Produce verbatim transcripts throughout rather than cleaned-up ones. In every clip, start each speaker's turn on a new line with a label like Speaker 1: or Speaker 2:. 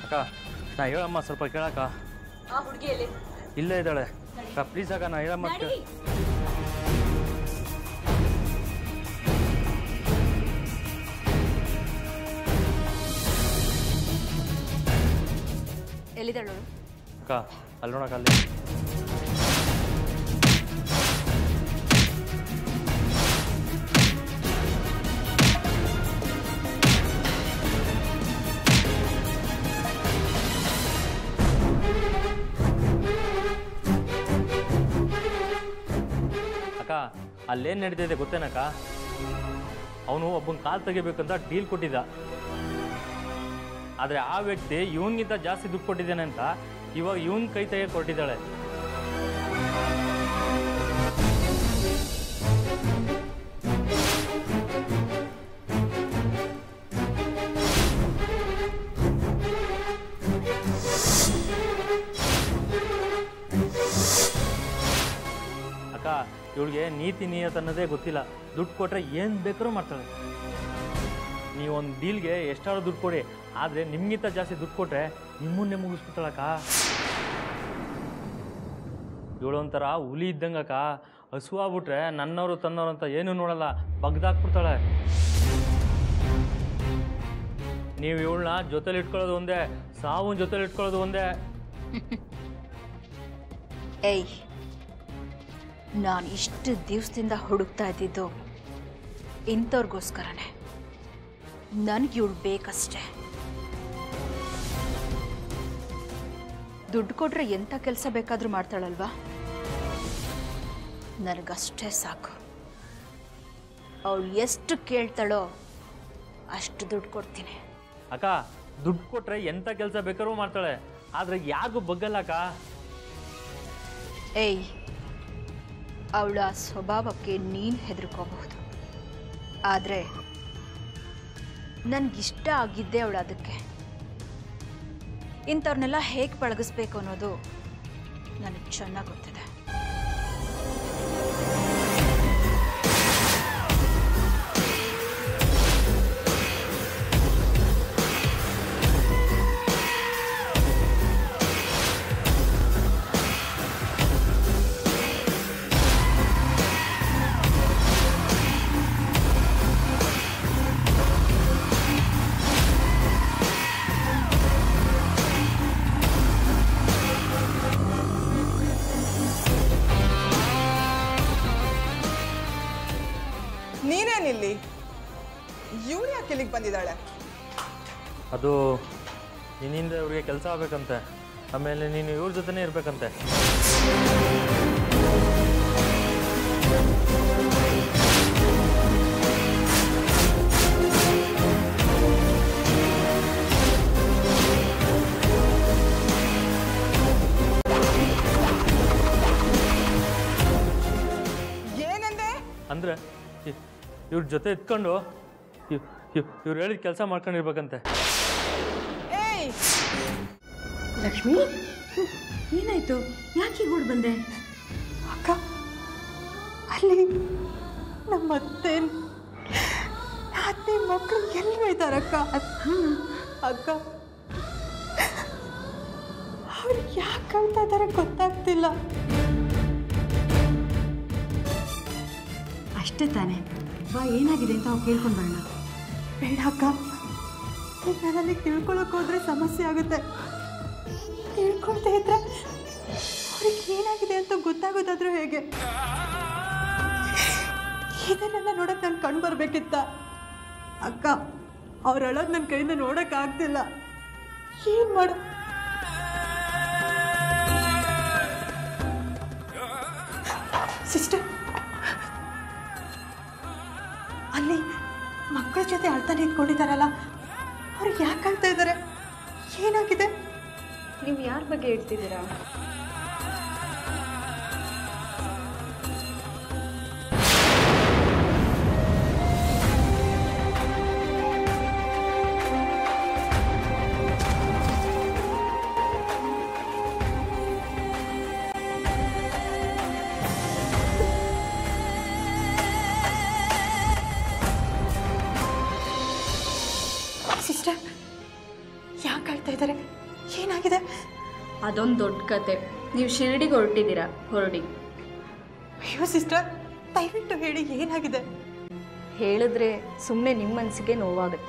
Speaker 1: ಅಕ್ಕ ನಾ ಹೇಳಮ್ಮ ಸ್ವಲ್ಪ ಕೇಳಕ್ಕ.
Speaker 2: ಆ ಹುಡುಗಿ ಎಲ್ಲಿ?
Speaker 1: ಇಲ್ಲೇ ಇದ್ದಾಳೆ ಅಕ್ಕ, ಪ್ಲೀಸ್ ಅಕ್ಕ ನಾ ಹೇಳಮ್ಮ.
Speaker 2: ಎಲ್ಲಿದ್ದಾಳು
Speaker 1: ಅಕ್ಕ? ಅಲ್ಲಿ ನೋಡಕ್ಕ, ಅಲ್ಲಿ. ಅಕ್ಕ ಅಲ್ಲೇನು ನಡೀತಿದೆ ಗೊತ್ತೇನಕ್ಕ? ಅವನು ಒಬ್ಬನ ಕಾಲು ತೆಗಿಬೇಕಂತ ಡೀಲ್ ಕೊಟ್ಟಿದ್ದ. ಆದರೆ ಆ ವ್ಯಕ್ತಿ ಇವನಿಗಿಂತ ಜಾಸ್ತಿ ದುಡ್ಡು ಕೊಟ್ಟಿದ್ದಾನೆ ಅಂತ ಇವಾಗ ಇವನ್ ಕೈ ತೆಗೆ ಕೊಟ್ಟಿದ್ದಾಳೆ. ಅಕ್ಕ ಇವಳಿಗೆ ನೀತಿ ನಿಯತ್ ಅನ್ನೋದೇ ಗೊತ್ತಿಲ್ಲ. ದುಡ್ಡು ಕೊಟ್ಟರೆ ಏನು ಬೇಕಾದ್ರೂ ಮಾಡ್ತಾಳೆ. ನೀವೊಂದು ಡೀಲ್ಗೆ ಎಷ್ಟಾದ್ರೂ ದುಡ್ಡು ಕೊಡಿ, ಆದರೆ ನಿಮ್ಗಿಂತ ಜಾಸ್ತಿ ದುಡ್ಡು ಕೊಟ್ಟರೆ ನಿಮ್ಮನ್ನೇ ಮುಗಿಸ್ಬಿಡ್ತಾಳಕ್ಕ. ಇವಳೊಂಥರ ಹುಲಿ ಇದ್ದಂಗಕ್ಕ. ಹಸು ಆಗ್ಬಿಟ್ರೆ ನನ್ನವರು ತನ್ನವರು ಅಂತ ಏನೂ ನೋಡಲ್ಲ, ಬಗ್ದಾಕ್ಬಿಡ್ತಾಳೆ. ನೀವು ಇವಳನ್ನ ಜೊತೆಲಿ ಇಟ್ಕೊಳ್ಳೋದು ಒಂದೇ, ಸಾವನ್ ಜೊತೆಲಿ ಇಟ್ಕೊಳ್ಳೋದು ಒಂದೇ.
Speaker 2: ಏಯ್, ನಾನು ಇಷ್ಟು ದಿವಸದಿಂದ ಹುಡುಕ್ತಾ ಇದ್ದಿದ್ದು ಇಂಥವ್ರಿಗೋಸ್ಕರನೇ. ನನಗೆ ಇವಳು ಬೇಕಷ್ಟೆ. ದುಡ್ಡು ಕೊಟ್ರೆ ಎಂಥ ಕೆಲಸ ಬೇಕಾದರೂ ಮಾಡ್ತಾಳಲ್ವಾ? ನನಗಷ್ಟೇ ಸಾಕು. ಅವಳು ಎಷ್ಟು ಕೇಳ್ತಾಳೋ ಅಷ್ಟು ದುಡ್ಡು ಕೊಡ್ತೀನಿ.
Speaker 1: ಅಕ್ಕ ದುಡ್ಡು ಕೊಟ್ರೆ ಎಂಥ ಕೆಲಸ ಬೇಕಾದ್ರೂ ಮಾಡ್ತಾಳೆ, ಆದರೆ ಯಾರಿಗೂ ಬಗ್ಗಲ್ಲ ಅಕ್ಕ.
Speaker 2: ಏಯ್, ಅವಳ ಸ್ವಭಾವಕ್ಕೆ ನೀನು ಹೆದರ್ಕೋಬಹುದು, ಆದರೆ ನನಗಿಷ್ಟ ಆಗಿದ್ದೆ ಅವಳು ಅದಕ್ಕೆ. ಇಂಥವ್ರನ್ನೆಲ್ಲ ಹೇಗೆ ಪಳಗಿಸ್ಬೇಕು ಅನ್ನೋದು ನನಗೆ ಚೆನ್ನಾಗಿ ಗೊತ್ತಿದೆ.
Speaker 3: ನೀನೇನಿಲ್ಲಿ? ಇವಳು ಯಾಕೆ ಇಲ್ಲಿಗೆ ಬಂದಿದ್ದಾಳೆ?
Speaker 1: ಅದು ನಿನ್ನಿಂದ ಇವ್ರಿಗೆ ಕೆಲಸ ಆಗ್ಬೇಕಂತೆ, ಆಮೇಲೆ ನೀನು ಇವ್ರ ಜೊತೆನೇ ಇರ್ಬೇಕಂತೆ.
Speaker 3: ಏನಂದೆ?
Speaker 1: ಅಂದರೆ ಇವ್ರ ಜೊತೆ ಇತ್ಕೊಂಡು ಇವ್ರು ಹೇಳಿದ ಕೆಲಸ ಮಾಡ್ಕೊಂಡಿರ್ಬೇಕಂತೆ.
Speaker 3: ಏಯ್
Speaker 4: ಲಕ್ಷ್ಮಿ, ಏನಾಯ್ತು? ಯಾಕೆ ಈಗ ಓಡ್ ಬಂದೆ?
Speaker 5: ಅಕ್ಕ, ಅಲ್ಲಿ ನಮ್ಮ ಅತ್ತೆ ನಾಲ್ಕನೇ ಮಕ್ಕಳು ಎಲ್ಲರೂ ಇದ್ದಾರಕ್ಕ. ಅಕ್ಕ, ಅವ್ರು ಯಾಕೆ ಕಳ್ತಾ ಇದ್ದಾರೆ ಗೊತ್ತಾಗ್ತಿಲ್ಲ.
Speaker 4: ಅಷ್ಟೇ ತಾನೇ, ಬಾ ಏನಾಗಿದೆ ಅಂತ ಅವ್ರು ಕೇಳ್ಕೊಂಡು ಬರೋಣ.
Speaker 5: ಬೇಡ ಅಕ್ಕ, ಈಗ ನಾನು ತಿಳ್ಕೊಳಕ್ ಹೋದ್ರೆ ಸಮಸ್ಯೆ ಆಗುತ್ತೆ. ತಿಳ್ಕೊಳ್ತಾ ಇದ್ರೆ ಅವ್ರಿಗೆ ಏನಾಗಿದೆ ಅಂತ ಗೊತ್ತಾಗೋದಾದ್ರೂ ಹೇಗೆ? ಇದನ್ನೆಲ್ಲ ನೋಡಕ್ ನಾನು ಕಣ್ ಬರ್ಬೇಕಿತ್ತ? ಅಕ್ಕ, ಅವ್ರ ಅಳೋದ್ ನನ್ನ ಕೈಯಿಂದ ನೋಡಕ್ ಆಗ್ತಿಲ್ಲ. ಏನ್ ಮಾಡ? ಸಿಸ್ಟರ್, ಅಲ್ಲಿ ಮಕ್ಕಳ ಜೊತೆ ಅಳ್ತಾ ನಿಂತ್ಕೊಂಡಿದ್ದಾರಲ್ಲ, ಅವ್ರಿಗೆ ಯಾಕೆ ಅಳ್ತಾ ಇದ್ದಾರೆ? ಏನಾಗಿದೆ?
Speaker 4: ನೀವು ಯಾರ ಬಗ್ಗೆ ಹೇಳ್ತಿದ್ದೀರಾ?
Speaker 5: ಸಿಸ್ಟರ್, ಯಾಕೆ ಅಳ್ತಾ ಇದ್ದಾರೆ? ಏನಾಗಿದೆ?
Speaker 4: ಅದೊಂದು ದೊಡ್ಡ ಕತೆ. ನೀವು ಶಿರಡಿಗೆ ಹೊರಟಿದ್ದೀರಾ, ಹೊರಡಿ.
Speaker 5: ಅಯ್ಯೋ ಸಿಸ್ಟರ್, ದಯವಿಟ್ಟು ಹೇಳಿ ಏನಾಗಿದೆ?
Speaker 4: ಹೇಳಿದ್ರೆ ಸುಮ್ಮನೆ ನಿಮ್ಮ ಮನಸ್ಸಿಗೆ ನೋವಾಗುತ್ತೆ.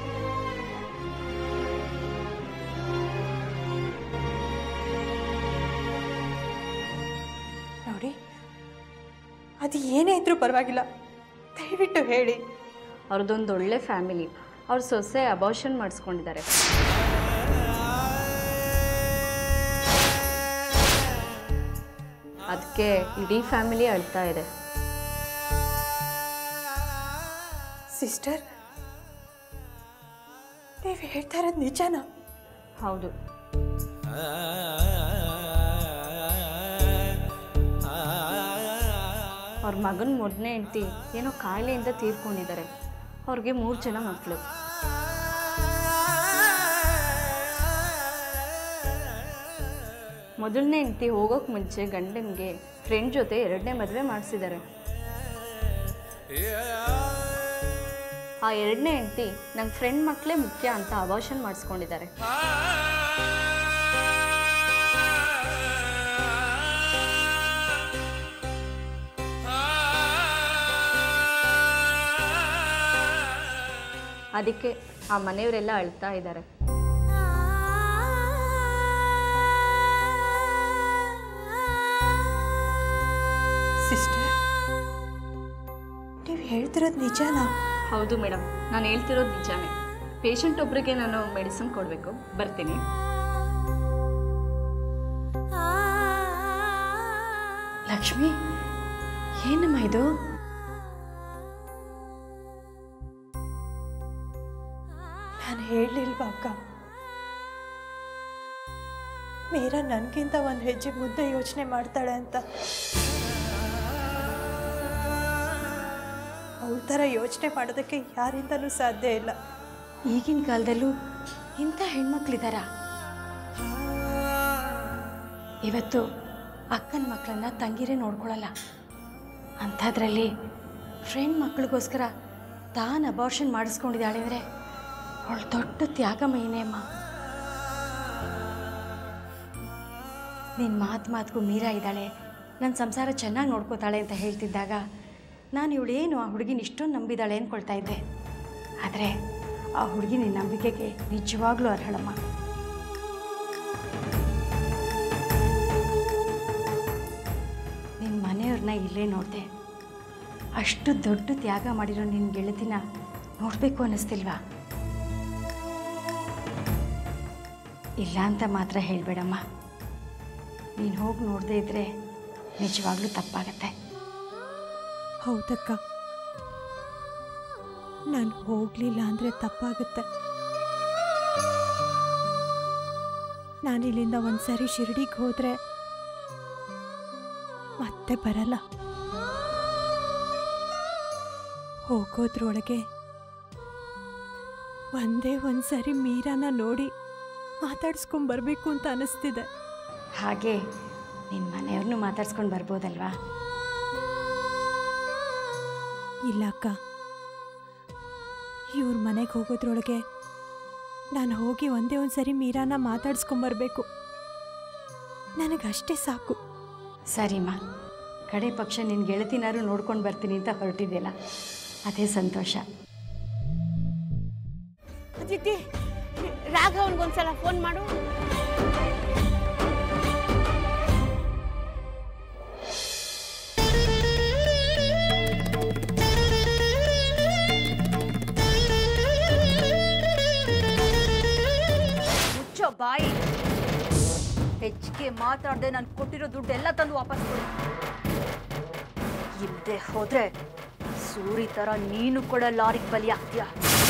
Speaker 5: ನೋಡಿ, ಅದು ಏನೇ ಇದ್ರೂ ಪರವಾಗಿಲ್ಲ, ದಯವಿಟ್ಟು ಹೇಳಿ.
Speaker 4: ಅವ್ರದ್ದೊಂದು ಒಳ್ಳೆ ಫ್ಯಾಮಿಲಿ. ಅವ್ರ ಸೊಸೆ ಅಬಾರ್ಷನ್ ಮಾಡಿಸ್ಕೊಂಡಿದ್ದಾರೆ. ಅದಕ್ಕೆ ಇಡೀ ಫ್ಯಾಮಿಲಿ ಅಳ್ತಾ ಇದೆ.
Speaker 5: ಸಿಸ್ಟರ್, ನೀವು ಹೇಳ್ತಾ ಇರೋದು ನಿಜನಾ?
Speaker 4: ಹೌದು. ಅವ್ರ ಮಗನ ಮೊದಲನೇ ಹೆಂಡತಿ ಏನೋ ಕಾಯಿಲೆಯಿಂದ ತೀರ್ಕೊಂಡಿದ್ದಾರೆ. ಅವ್ರಿಗೆ ಮೂರು ಜನ ಮಕ್ಕಳು. ಮೊದಲನೇ ಹೆಂಡತಿ ಹೋಗೋಕೆ ಮುಂಚೆ ಗಂಡನಿಗೆ ಫ್ರೆಂಡ್ ಜೊತೆ ಎರಡನೇ ಮದುವೆ ಮಾಡಿಸಿದ್ದಾರೆ. ಆ ಎರಡನೇ ಹೆಂಡತಿ ನಂಗೆ ಫ್ರೆಂಡ್ ಮಕ್ಕಳೇ ಮುಖ್ಯ ಅಂತ ಅಬಾರ್ಷನ್ ಮಾಡಿಸ್ಕೊಂಡಿದ್ದಾರೆ. ಅದಕ್ಕೆ ಆ ಮನೆಯವರೆಲ್ಲ ಅಳ್ತಾ ಇದ್ದಾರೆ.
Speaker 5: ಸಿಸ್ಟರ್, ನೀವು ಹೇಳ್ತಿರೋದು ನಿಜನಾ?
Speaker 4: ಹೌದು ಮೇಡಮ್, ನಾನು ಹೇಳ್ತಿರೋದು ನಿಜಾನೇ. ಪೇಷಂಟ್ ಒಬ್ಬರಿಗೆ ನಾನು ಮೆಡಿಸಿನ್ ಕೊಡಬೇಕು, ಬರ್ತೀನಿ.
Speaker 5: ಲಕ್ಷ್ಮಿ, ಏನಮ್ಮ ಇದು? ನಾನು ಹೇಳಲಿಲ್ವಾ ಅಕ್ಕ, ಮೀರಾ ನನಗಿಂತ ಒಂದು ಹೆಜ್ಜೆ ಮುಂದೆ ಯೋಚನೆ ಮಾಡ್ತಾಳೆ ಅಂತ? ಅವಳ ಥರ ಯೋಚನೆ ಮಾಡೋದಕ್ಕೆ ಯಾರಿಂದಲೂ ಸಾಧ್ಯ ಇಲ್ಲ.
Speaker 6: ಈಗಿನ ಕಾಲದಲ್ಲೂ ಇಂಥ ಹೆಣ್ಮಕ್ಳಿದಾರ? ಇವತ್ತು ಅಕ್ಕನ ಮಕ್ಕಳನ್ನ ತಂಗಿರೇ ನೋಡ್ಕೊಳ್ಳಲ್ಲ. ಅಂಥದ್ರಲ್ಲಿ ಫ್ರೆಂಡ್ ಮಕ್ಕಳಿಗೋಸ್ಕರ ತಾನು ಅಬಾರ್ಷನ್ ಮಾಡಿಸ್ಕೊಂಡಿದ್ದಾಳೆ ಅಂದರೆ ಅವಳು ದೊಡ್ಡ ತ್ಯಾಗಮಯಿನೇ ಅಮ್ಮ. ನಿನ್ನ ಮಾತು ಮಾತಿಗೂ ಮೀರಾ ಇದ್ದಾಳೆ, ನನ್ನ ಸಂಸಾರ ಚೆನ್ನಾಗಿ ನೋಡ್ಕೋತಾಳೆ ಅಂತ ಹೇಳ್ತಿದ್ದಾಗ ನಾನು ಇವಳೇನು ಆ ಹುಡುಗಿನ ಇಷ್ಟೊಂದು ನಂಬಿದ್ದಾಳೆ ಅಂದ್ಕೊಳ್ತಾ ಇದ್ದೆ. ಆದರೆ ಆ ಹುಡುಗಿ ನಿನ್ನ ನಂಬಿಕೆಗೆ ನಿಜವಾಗ್ಲೂ ಅರ್ಹಳಮ್ಮ. ನಿನ್ನ ಮನೆಯವ್ರನ್ನ ಇಲ್ಲೇ ನೋಡಿದೆ. ಅಷ್ಟು ದೊಡ್ಡ ತ್ಯಾಗ ಮಾಡಿರೋ ನಿನ್ನ ಗೆಳತಿನ ನೋಡಬೇಕು ಅನ್ನಿಸ್ತಿಲ್ವಾ? ಇಲ್ಲ ಅಂತ ಮಾತ್ರ ಹೇಳಬೇಡಮ್ಮ. ನೀನು ಹೋಗಿ ನೋಡದೇ ಇದ್ದರೆ ನಿಜವಾಗ್ಲೂ ತಪ್ಪಾಗತ್ತೆ.
Speaker 5: ಹೌದಕ್ಕ, ನಾನು ಹೋಗಲಿಲ್ಲ ಅಂದರೆ ತಪ್ಪಾಗುತ್ತೆ. ನಾನಿಲ್ಲಿಂದ ಒಂದು ಸರಿ ಶಿರಡಿಗೆ ಹೋದರೆ ಮತ್ತೆ ಬರಲ್ಲ. ಹೋಗೋದ್ರೊಳಗೆ ಒಂದೇ ಒಂದು ಸರಿ ಮೀರಾನ ನೋಡಿ ಮಾತಾಡ್ಸ್ಕೊಂಬರ್ಬೇಕು ಅಂತ ಅನ್ನಿಸ್ತಿದೆ.
Speaker 6: ಹಾಗೆ ನಿನ್ನ ಮನೆಯವ್ರನ್ನೂ ಮಾತಾಡ್ಸ್ಕೊಂಡು ಬರ್ಬೋದಲ್ವಾ?
Speaker 5: ಇಲ್ಲ ಅಕ್ಕ, ಇವ್ರ ಮನೆಗೆ ಹೋಗೋದ್ರೊಳಗೆ ನಾನು ಹೋಗಿ ಒಂದೇ ಒಂದು ಸರಿ ಮೀರಾನ ಮಾತಾಡ್ಸ್ಕೊಂಬರ್ಬೇಕು. ನನಗಷ್ಟೇ ಸಾಕು.
Speaker 6: ಸರಿಮ್ಮ, ಕಡೆ ಪಕ್ಷ ನಿನ್ನ ಗೆಳತಿನಾರು ನೋಡ್ಕೊಂಡು ಬರ್ತೀನಿ ಅಂತ ಹೊರಟಿದ್ದಿಲ್ಲ, ಅದೇ ಸಂತೋಷ.
Speaker 7: ಅದಿತಿ, ರಾಘವನ್ಗೊಂದ್ಸಲ ಫೋನ್ ಮಾಡು.
Speaker 2: ಮುಚ್ಚೋ ಬಾಯಿ. ಹೆಚ್ಚಿಗೆ ಮಾತಾಡದೆ ನಾನು ಕೊಟ್ಟಿರೋ ದುಡ್ಡೆಲ್ಲ ತಂದು ವಾಪಸ್ ಕೊಡು. ಇಲ್ಲದೆ ಹೋದ್ರೆ ಸೂರಿ ತರ ನೀನು ಕೂಡ ಲಾರಿಗೆ ಬಲಿ ಆಗ್ತೀಯ.